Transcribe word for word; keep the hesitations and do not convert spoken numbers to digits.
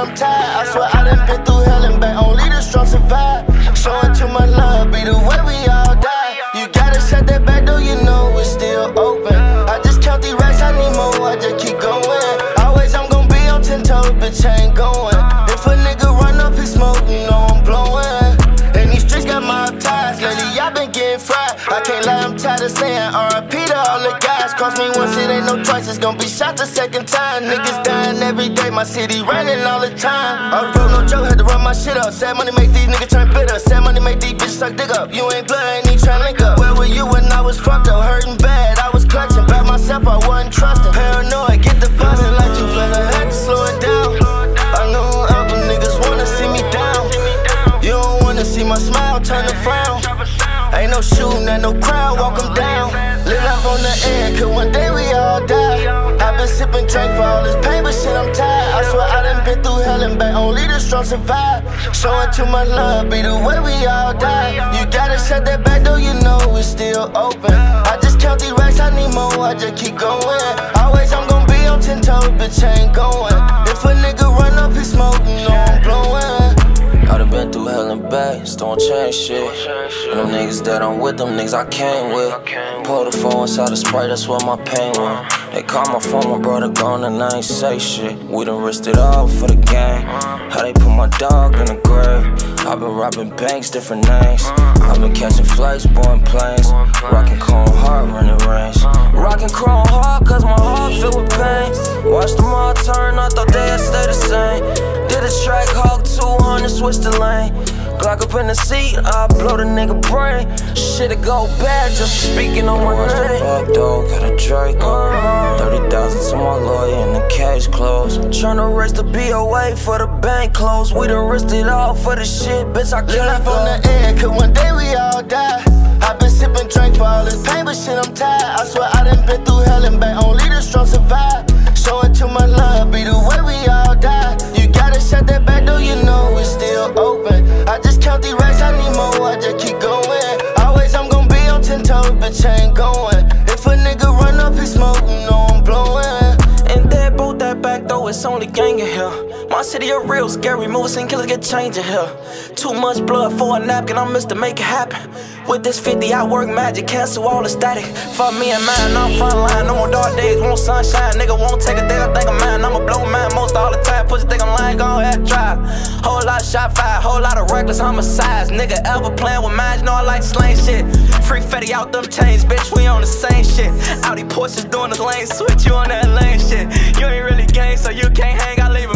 I'm tired. I swear I done been through hell and back. Only the strong survive. Showing too much love, be the way we all die. You gotta shut that back door, you know it's still open. I just count these racks, I need more, I just keep going. Always I'm gon' be on ten toes, bitch, I ain't going. If a nigga run up his smoke, you know I'm blowing. And these streets got my ties, lately I been getting fried. I can't lie, I'm tired of saying R I P to all the guys. Cross me once, it ain't no choice, it's gon' be shot the second time. Niggas dying every day, my city running all the time. I wrote no joke, had to run my shit up. Sad money make these niggas turn bitter. Sad money make these bitches suck dick up. You ain't blood, I ain't even tryna link up. Where were you when I was fucked up, hurting bad? I was clutching, by myself, I wasn't trusting. Paranoid, get the bustin' like you feel, I had to slow it down. I know other niggas wanna see me down. You don't wanna see my smile turn to frown. Ain't no shooting at no crowd, walk 'em down. Live life on the edge, cause one day we all die. I've been sipping drink for all this pain, but shit, I'm tired. I swear I done been through hell and back, only the strong survive. Showing too much love, be the way we all die. You gotta shut that back door, you know it's still open. I just count these racks, I need more, I just keep going. Always I'm gon' be on ten toes, bitch, I ain't going. If a nigga run up his smoke, you know I'm blowing. I done been through hell and back, still don't change shit. And them niggas that I'm with, them niggas I came with. Pull the phone inside the Sprite, that's where my pain went. They call my phone, my brother gone and I ain't say shit. We done risked it all for the game. How they put my dog in the grave. I've been robbing banks, different names. I've been catching flights, boarding planes. Rockin' chrome hard, running range. Rockin' chrome hard, cause my heart filled with pain. Watched them all turn, I thought they'd stay the same. Did a track, Hawk two hundred, switch the lane. Glock up in the seat, I blow the nigga brain. Shit, it go bad just speaking on my name. Back door, got a Draco. thirty thousand to my lawyer and the case closed. Tryna raise the B O A for the bank close. We done risked it all for the shit, bitch, I can't Live go. on the edge, cause one day we all die. I've been sipping drink for all this pain, but shit, I'm tired. I swear I done been through hell and back, only the strong survive. Showing too much love, be the way we all die. You gotta shut that back door, you know it's still open. I just count these racks, I need more, I just keep going. Always I'm gon' be on ten toes, bitch, I ain't going. If a nigga run up his smoke, you know I'm blowing. And that boat that back though, it's only gang in here. My city a real scary, movers and killers get changed in here. Too much blood for a napkin, I'm Mister Make It Happen. With this fifty, I work magic, cancel all the static. Fuck me and mine, I'm frontline, no more dark days, want sunshine. Nigga won't take a day, I think I'm mine, I'ma blow mine most all the time. Pussy think I'm lying, gon' ahead try. Whole lot of shot fire, whole lot of reckless homicides. Nigga ever playing with mine, you know I like slang shit. Free Fetty out them chains, bitch, we on the same shit. Audi Porsches doing the lane switch, you on that lane shit. You ain't really gang, so you can't hang, I leave